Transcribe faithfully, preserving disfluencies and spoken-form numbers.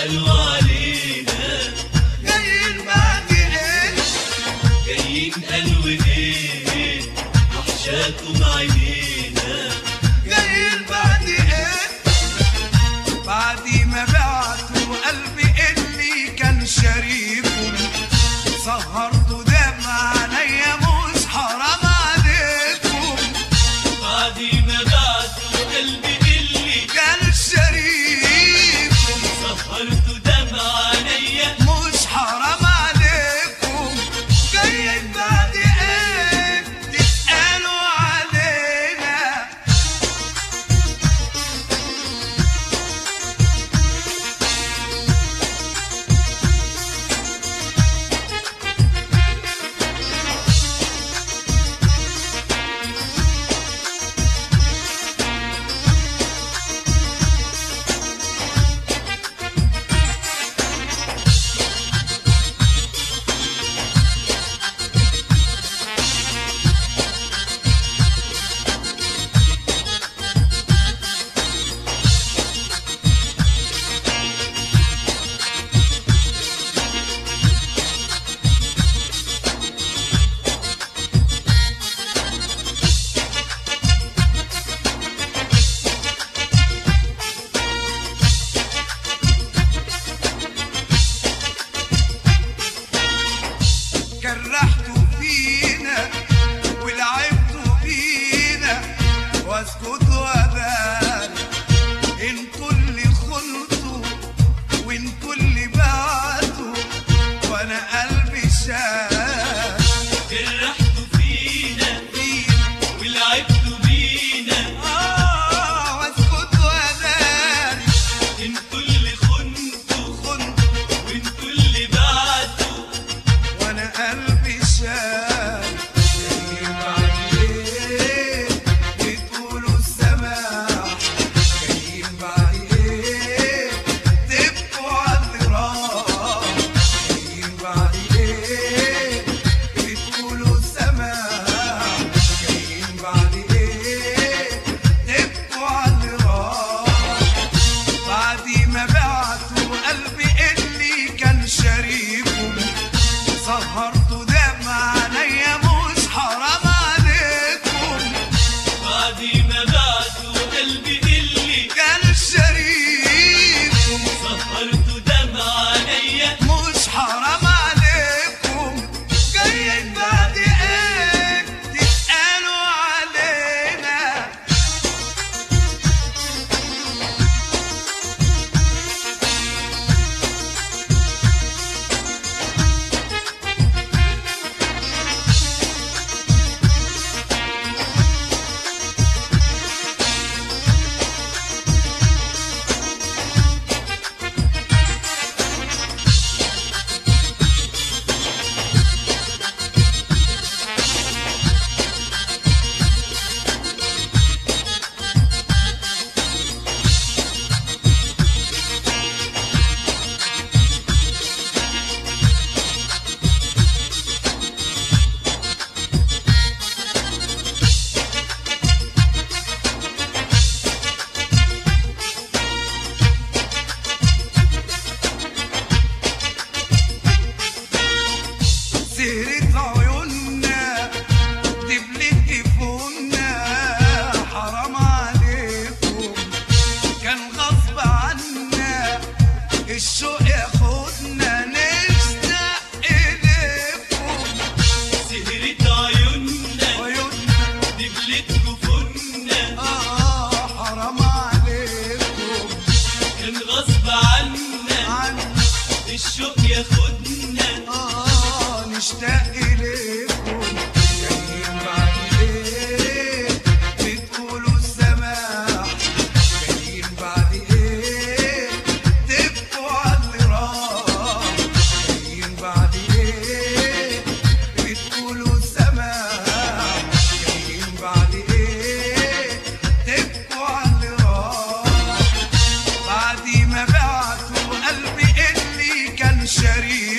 قالوا علينا جايين بعد ايه؟ جايين قالوا ايه؟ وحشاكم عينينا. جايين بعد ايه؟ بعد ما بعتوا قلبي اللي كان شريكم، سهرتوا دمع عليا مش حرام عليكم. بعد ما بعتوا قلبي اللي كان شريكم، سهرتوا دمع عليا مش حرام عليكم. جايين بعد ايه تسألوا علينا؟ جرحتوا فينا ولعبتوا بينا، واسكت وابان. انتوا اللي خنتوا وانتوا اللي بعتوا، وانا قلبي شال. جرحتوا فينا فينا ولعبتوا بينا، اه واسكت وابان. انتوا اللي خنتوا خنتوا وانتوا اللي بعتوا، وانا قلبي شال. جايين بعد ايه بتقولوا السماح؟ جايين بعد ايه تبكوا على اللي راح؟ جايين بعد ايه بتقولوا السماح؟ جايين بعد ايه تبكوا على اللي راح؟ بعد ما بعتوا قلبي اللي كان شريكم، سهرتوا دمع عليا مش حرام عليكم. بعد ما بعتوا قلبي اللي كان شريكم، سهرتوا دمع عليا مش حرام عليكم. جايين بعد ايه تسألوا علينا؟ سهرت عيوننا دبلت جفوننا، حرام عليكم كان غصب عنا. الشوق ياخدنا نشتاق إليكم. سهرت عيوننا عيوننا دبلت جفوننا، آه حرام عليكم كان غصب عنا. عنا الشوق ياخدنا آه نشتاق إليكم. جايين بعد إيه بتقولوا السماح؟ جايين بعد إيه تبكوا على اللي راح؟ جايين بعد إيه بتقولوا السماح؟ جايين بعد إيه تبكوا على اللي راح؟ بعد ما بعتوا قلبي اللي كان شريك،